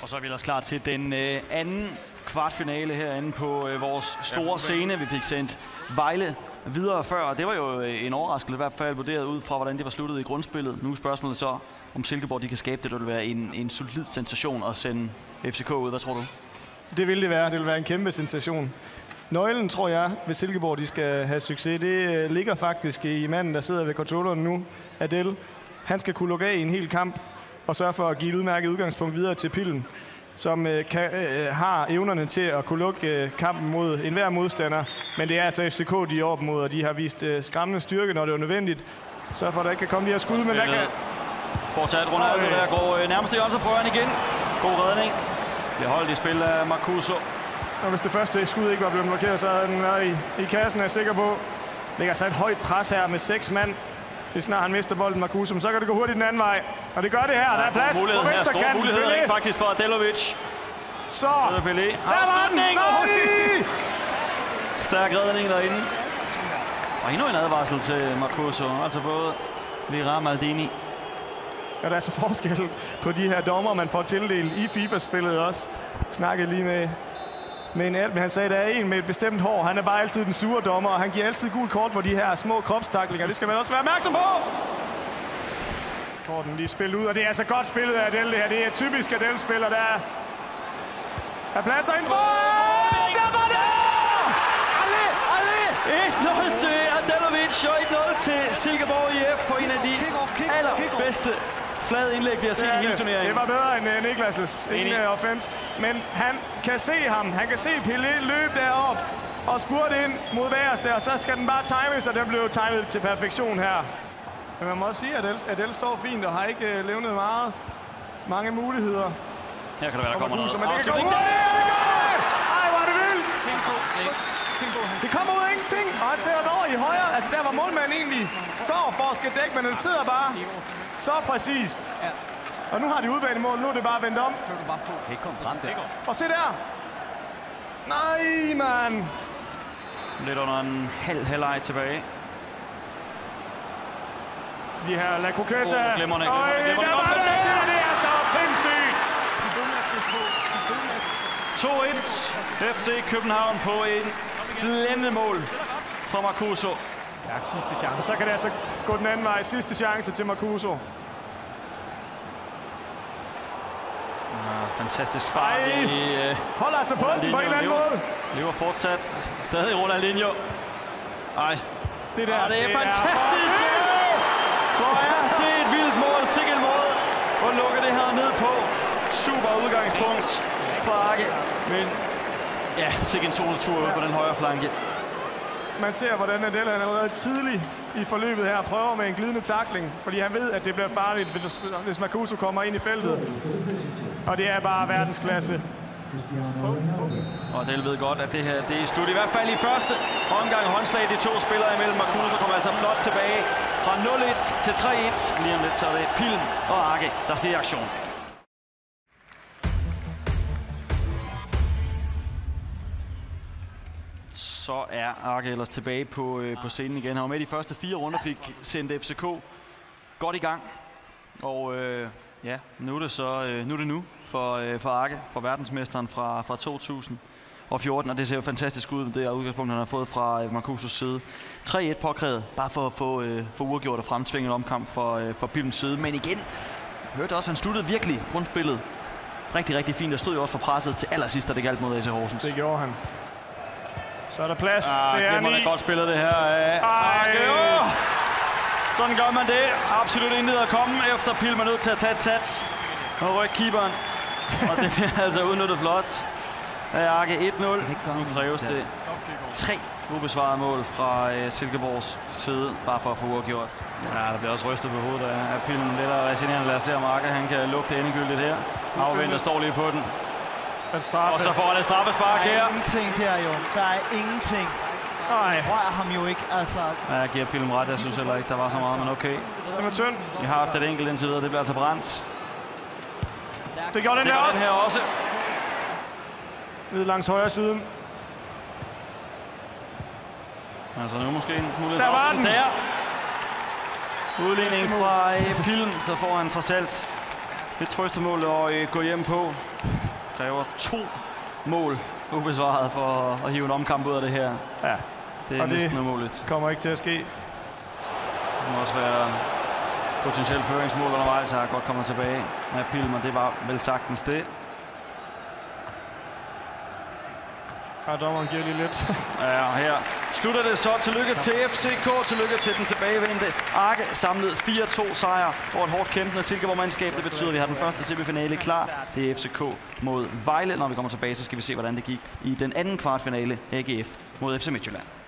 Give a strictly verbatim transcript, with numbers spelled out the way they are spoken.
Og så er vi ellers klar til den øh, anden kvartfinale herinde på øh, vores store scene. Vi fik sendt Vejle videre før, og det var jo øh, en overraskelse i hvert fald vurderet ud fra, hvordan det var sluttet i grundspillet. Nu er spørgsmålet så, om Silkeborg de kan skabe det, der vil være en, en solid sensation at sende F C K ud. Hvad tror du? Det vil det være. Det vil være en kæmpe sensation. Nøglen, tror jeg, hvis Silkeborg de skal have succes, det ligger faktisk i manden, der sidder ved controlleren nu, Adel. Han skal kunne lukke af i en hel kamp og sørge for at give et udmærket udgangspunkt videre til Pillen, som øh, kan, øh, har evnerne til at kunne lukke øh, kampen mod enhver modstander. Men det er altså F C K, de er op mod, og de har vist øh, skræmmende styrke, når det er nødvendigt. Sørg for, at der ikke kan komme de her skud, men der kan... Fortsat Ronaldo, øh. der går øh, nærmest i hjørnet, så prøver han igen. God redning. Bliver holdt i spil af Marcuso. Og hvis det første skud ikke var blevet blokeret, så havde den været i, i kassen, er jeg sikker på. Lægger sig et højt pres her med seks mand. Det er snart han mister bolden, Marcuso, så kan det gå hurtigt den anden vej. Og det gør det her. Ja, der er plads på venstre kant. Mulighed her, faktisk for Adelovic. Så, der var den! Nej! Stærk redning derinde. Og endnu en advarsel til Marcuso. Altså både Vera Maldini. Ja, der er så forskel på de her dommer, man får tildelt i FIFA-spillet også. Snakkede lige med, med en men han sagde, at der er en med et bestemt hår. Han er bare altid den sure dommer, og han giver altid gul kort på de her små kropstaklinger. Det skal man også være opmærksom på. Får den lige spillet ud, og det er altså godt spillet af Adel, det her. Det er typisk Adel-spiller, der er, er pladser indenfor. Der var det! Alle! Alle! et nul til Adelovic og et nul til Silkeborg I F på en af de allerbedste flade indlæg, vi har set i hele turneringen. Det var bedre end uh, Niklas' ingen uh, offense. Men han kan se ham. Han kan se Pelé løbe derop og spurte ind mod Værs der. Så skal den bare times, og den blev timet til perfektion her. Men man må også sige, at Adel, Adel står fint og har ikke uh, levnet meget mange muligheder. Her kan det være, der kommer noget. Men det kan gå ud. Ej, hvor er det vildt! Det kommer ud af ingenting, og han sætter den over i højre. Altså der, hvor målmanden egentlig står for at skal dække, men den sidder bare så præcist. Og nu har de udbanemål, nu er det bare vendt om. Og se der! Nej, mand! Lidt under en halv halvleg tilbage. De her La Coqueta. Oh, glemmer det, Øj, glemmer det. Der var det! Det er så sindssygt! to et. F C København på en blændende mål fra Marcuso. Ja, sidste chance. Og så kan det altså gå den anden vej. Sidste chance til Marcuso. Ja, fantastisk fart. I, uh, Holder altså på den på en eller anden måde. Lever fortsat. Stadig Ronaldinho. Ej, det der. Ah, det er det fantastisk! Er... Hvor er det et vildt mål. Sikkert måde at lukke det her ned på. Super udgangspunkt for Arke. Men ja, sikkert en solotur ude på den højre flanke. Man ser, hvordan Adel allerede tidligt i forløbet her prøver med en glidende tackling, fordi han ved, at det bliver farligt, hvis Marcuso kommer ind i feltet. Og det er bare verdensklasse. Og Adel ved godt, at det her det er slut. I hvert fald i første omgang håndslag de to spillere imellem. Marcuso kommer altså flot tilbage fra nul et til tre et. Lige om lidt så er det Pillen og Arke, der skal i aktion. Så er Arke ellers tilbage på, øh, på scenen igen. Han var med de første fire runder, fik sendt F C K godt i gang. Og øh, ja, nu er det så øh, nu, er det nu for, øh, for Arke, for verdensmesteren fra, fra to tusind og fjorten. Og det ser jo fantastisk ud, det er udgangspunkt, han har fået fra øh, Marcusos side. tre et påkrævet, bare for at få, øh, få uafgjort og fremtvinget omkamp for, øh, for Pillens side. Men igen, jeg hørte også, han sluttede virkelig grundspillet rigtig, rigtig fint. Der stod jo også for presset til allersidst, da det galt mod A C Horsens. Det gjorde han. Så er der plads ah, til Ernie. Det er godt spillet det her. Arke. Sådan gør man det. Absolut intet at komme efter Pillen er nødt til at tage et sats og rykke keeperen. Og det bliver altså udnyttet flot af Arke. et nul. Nu kræves det tre ubesvarede mål fra uh, Silkeborgs side, bare for at få uafgjort. Ja, der bliver også rystet på hovedet af Pillen. Lidt af resignerende. Lad os se, om Arke han kan lukke det endegyldigt her. Afventer står lige på den. Og så får han et straffespark her. Der er ingenting der jo. Der er ingenting. Nej. Rør ham jo ikke, altså. Ja, jeg giver Pillen ret. Jeg synes heller ikke, der var så meget, men okay. Det var tynd. Vi har haft et enkelt indtil videre. Det bliver altså brændt. Det gjorde den, det her, gør også. den her også. Nede langs højre siden. Altså nu måske en mulighed. Der var den. Der. Udligning fra Pillen, så får han trods alt Det trøstemål at øh, gå hjem på. Kræver to mål ubesvaret for at hive en omkamp ud af det her. Ja, Det er og det næsten umuligt. kommer ikke til at ske. Det må også være potentielt føringsmål undervejs, så godt kommer tilbage med Pilmer. Det var vel sagtens det. Ja, dommeren giver lige lidt. Ja, og her slutter det så. Tillykke til F C K. Tillykke til den tilbagevendte Arke. Samlet fire to sejr over et hårdt kæmpende Silkeborg-mandskab. Det betyder, at vi har den første semifinale klar. Det er F C K mod Vejle. Når vi kommer tilbage, så skal vi se, hvordan det gik i den anden kvartfinale. A G F mod F C Midtjylland.